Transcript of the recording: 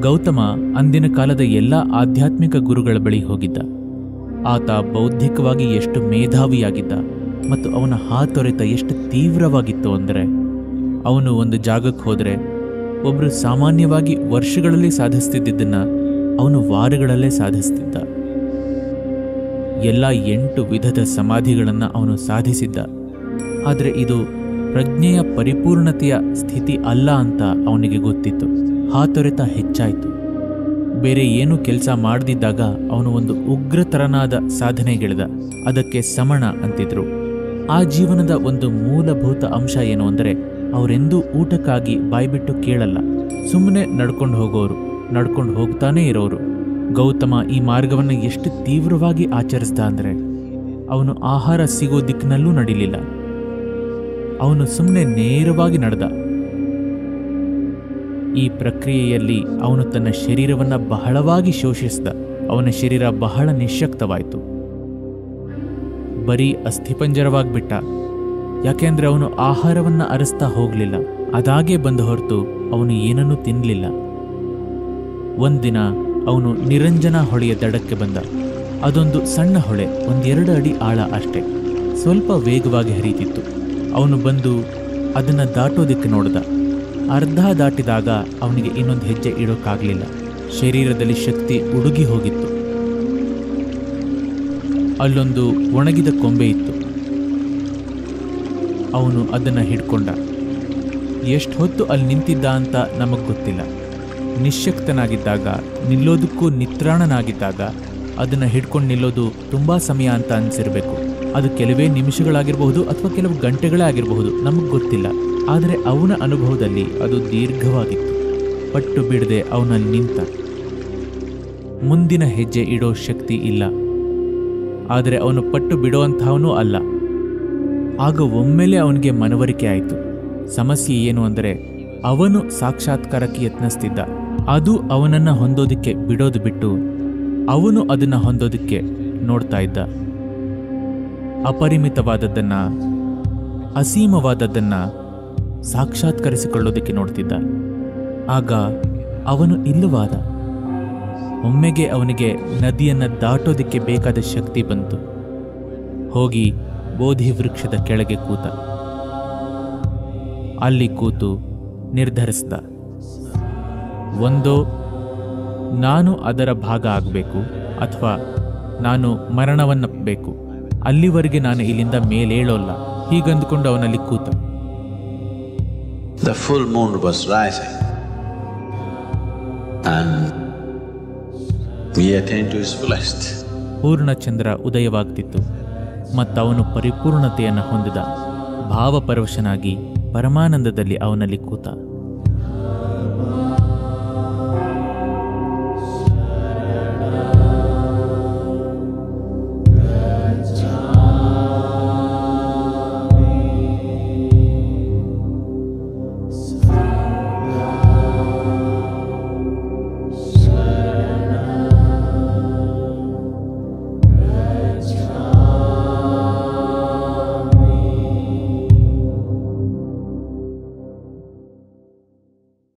ಗೌತಮ ಅಂದಿನ ಕಾಲದ ಎಲ್ಲ ಆಧ್ಯಾತ್ಮಿಕ ಗುರುಗಳ ಬಳಿ ಹೋಗಿದ್ದ. ಆತ ಬೌದ್ಧಿಕವಾಗಿ ಎಷ್ಟು ಮೇಧಾವಿಯಾಗಿದ್ದ ಮತ್ತು ಅವನ ಹಾತೊರೆತ ಎಷ್ಟು ತೀವ್ರವಾಗಿತ್ತು ಅಂದರೆ, ಅವನು ಒಂದು ಜಾಗಕ್ಕೆ ಹೋದರೆ ಒಬ್ಬರು ಸಾಮಾನ್ಯವಾಗಿ ವರ್ಷಗಳಲ್ಲಿ ಸಾಧಿಸ್ತಿದ್ದನ್ನ ಅವನು ವಾರಗಳಲ್ಲೇ ಸಾಧಿಸ್ತಿದ್ದ. ಎಲ್ಲ 8 ವಿಧದ ಸಮಾಧಿಗಳನ್ನು ಅವನು ಸಾಧಿಸಿದ್ದ. ಆದರೆ ಇದು ಪ್ರಜ್ಞೆಯ ಪರಿಪೂರ್ಣತೆಯ ಸ್ಥಿತಿ ಅಲ್ಲ ಅಂತ ಅವನಿಗೆ ಗೊತ್ತಿತ್ತು. ಹಾತೊರೆತ ಹೆಚ್ಚಾಯಿತು. ಬೇರೆ ಏನೂ ಕೆಲಸ ಮಾಡದಿದ್ದಾಗ ಅವನು ಒಂದು ಉಗ್ರತರನಾದ ಸಾಧನೆಗಿಳಿದ. ಅದಕ್ಕೆ ಸಮಣ ಅಂತಿದ್ರು. ಆ ಜೀವನದ ಒಂದು ಮೂಲಭೂತ ಅಂಶ ಏನು ಅಂದರೆ, ಅವರೆಂದೂ ಊಟಕ್ಕಾಗಿ ಬಾಯ್ಬಿಟ್ಟು ಕೇಳಲ್ಲ. ಸುಮ್ಮನೆ ನಡ್ಕೊಂಡು ಹೋಗೋರು, ನಡ್ಕೊಂಡು ಹೋಗ್ತಾನೇ ಇರೋರು. ಗೌತಮ ಈ ಮಾರ್ಗವನ್ನು ಎಷ್ಟು ತೀವ್ರವಾಗಿ ಆಚರಿಸ್ದ ಅಂದರೆ, ಅವನು ಆಹಾರ ಸಿಗೋ ದಿಕ್ಕಿನಲ್ಲೂ ನಡಿಲಿಲ್ಲ. ಅವನು ಸುಮ್ಮನೆ ನೇರವಾಗಿ ನಡೆದ. ಈ ಪ್ರಕ್ರಿಯೆಯಲ್ಲಿ ಅವನು ತನ್ನ ಶರೀರವನ್ನು ಬಹಳವಾಗಿ ಶೋಷಿಸಿದ. ಅವನ ಶರೀರ ಬಹಳ ನಿಶ್ಶಕ್ತವಾಯಿತು, ಬರೀ ಅಸ್ಥಿಪಂಜರವಾಗ್ಬಿಟ್ಟ. ಯಾಕೆಂದ್ರೆ ಅವನು ಆಹಾರವನ್ನು ಅರಸ್ತಾ ಹೋಗಲಿಲ್ಲ. ಅದಾಗೆ ಬಂದ ಹೊರತು ಅವನು ಏನನ್ನೂ ತಿನ್ನಲಿಲ್ಲ. ಒಂದಿನ ಅವನು ನಿರಂಜನ ಹೊಳೆಯ ದಡಕ್ಕೆ ಬಂದ. ಅದೊಂದು ಸಣ್ಣ ಹೊಳೆ, 1-2 ಅಡಿ ಆಳ ಅಷ್ಟೆ. ಸ್ವಲ್ಪ ವೇಗವಾಗಿ ಹರಿತಿತ್ತು. ಅವನು ಬಂದು ಅದನ್ನು ದಾಟೋದಕ್ಕೆ ನೋಡಿದ. ಅರ್ಧ ದಾಟಿದಾಗ ಅವನಿಗೆ ಇನ್ನೊಂದು ಹೆಜ್ಜೆ ಇಡೋಕ್ಕಾಗಲಿಲ್ಲ. ಶರೀರದಲ್ಲಿ ಶಕ್ತಿ ಉಡುಗಿ ಹೋಗಿತ್ತು. ಅಲ್ಲೊಂದು ಒಣಗಿದ ಕೊಂಬೆ ಇತ್ತು. ಅವನು ಅದನ್ನು ಹಿಡ್ಕೊಂಡ. ಎಷ್ಟು ಹೊತ್ತು ಅಲ್ಲಿ ನಿಂತಿದ್ದ ಅಂತ ನಮಗೆ ಗೊತ್ತಿಲ್ಲ. ನಿಶ್ಶಕ್ತನಾಗಿದ್ದಾಗ, ನಿಲ್ಲೋದಕ್ಕೂ ನಿತ್ರಾಣನಾಗಿದ್ದಾಗ ಅದನ್ನು ಹಿಡ್ಕೊಂಡು ನಿಲ್ಲೋದು ತುಂಬ ಸಮಯ ಅಂತ ಅನಿಸಿರಬೇಕು. ಅದು ಕೆಲವೇ ನಿಮಿಷಗಳಾಗಿರಬಹುದು ಅಥವಾ ಕೆಲವು ಗಂಟೆಗಳೇ ಆಗಿರಬಹುದು, ನಮಗೆ ಗೊತ್ತಿಲ್ಲ. ಆದರೆ ಅವನ ಅನುಭವದಲ್ಲಿ ಅದು ದೀರ್ಘವಾಗಿತ್ತು. ಪಟ್ಟು ಬಿಡದೆ ಅವನಲ್ಲಿ ನಿಂತ. ಮುಂದಿನ ಹೆಜ್ಜೆ ಇಡೋ ಶಕ್ತಿ ಇಲ್ಲ, ಆದರೆ ಅವನು ಪಟ್ಟು ಬಿಡುವಂತಹವನೂ ಅಲ್ಲ. ಆಗ ಒಮ್ಮೆಲೆ ಅವನಿಗೆ ಮನವರಿಕೆ ಆಯಿತು. ಸಮಸ್ಯೆ ಏನು ಅಂದರೆ, ಅವನು ಸಾಕ್ಷಾತ್ಕಾರಕ್ಕೆ ಯತ್ನಿಸ್ತಿದ್ದ. ಅದು ಅವನನ್ನು ಹೊಂದೋದಕ್ಕೆ ಬಿಡೋದು ಬಿಟ್ಟು ಅವನು ಅದನ್ನು ಹೊಂದೋದಕ್ಕೆ ನೋಡ್ತಾ ಇದ್ದ. ಅಪರಿಮಿತವಾದದ್ದನ್ನು, ಅಸೀಮವಾದದ್ದನ್ನು ಸಾಕ್ಷಾತ್ಕರಿಸಿಕೊಳ್ಳೋದಕ್ಕೆ ನೋಡ್ತಿದ್ದ. ಆಗ ಅವನು ಇಲ್ಲವಾದ. ಒಮ್ಮೆಗೆ ಅವನಿಗೆ ನದಿಯನ್ನು ದಾಟೋದಕ್ಕೆ ಬೇಕಾದ ಶಕ್ತಿ ಬಂತು. ಹೋಗಿ ಬೋಧಿ ವೃಕ್ಷದ ಕೆಳಗೆ ಕೂತ. ಅಲ್ಲಿ ಕೂತು ನಿರ್ಧರಿಸಿದ, ಒಂದೋ ನಾನು ಅದರ ಭಾಗ ಆಗಬೇಕು ಅಥವಾ ನಾನು ಮರಣವನ್ನಪ್ಪಬೇಕು. ಅಲ್ಲಿವರೆಗೆ ನಾನು ಇಲ್ಲಿಂದ ಮೇಲೇಳೋಲ್ಲ, ಹೀಗಂದುಕೊಂಡು ಅವನಲ್ಲಿ ಕೂತ. The full moon was rising and he attained to his fullest. Purnachandra ಉದಯವಾಗ್ತಿತ್ತು ಮತ್ತವನು ಪರಿಪೂರ್ಣತೆಯನ್ನು ಹೊಂದಿದ. ಭಾವಪರವಶನಾಗಿ ಪರಮಾನಂದದಲ್ಲಿ ಅವನಲ್ಲಿ ಕೂತ.